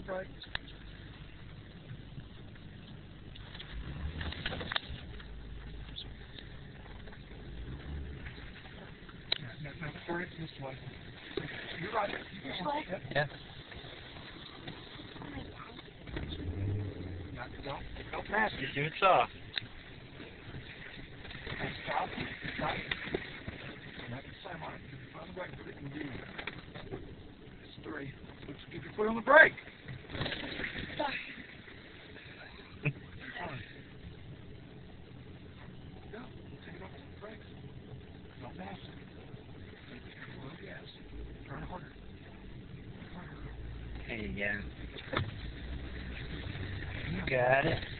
brake. Now turn it this way. You're right. This way? Yep. Yeah. Now, don't pass it. You're too soft. Stop. Stop. Now, semi. Find the brake so it can do. It's 3. Let's get your foot on the brake. Sorry. Go. Take it off the brakes. Don't pass it. Take a little gas. Turn harder. There you go. You got it.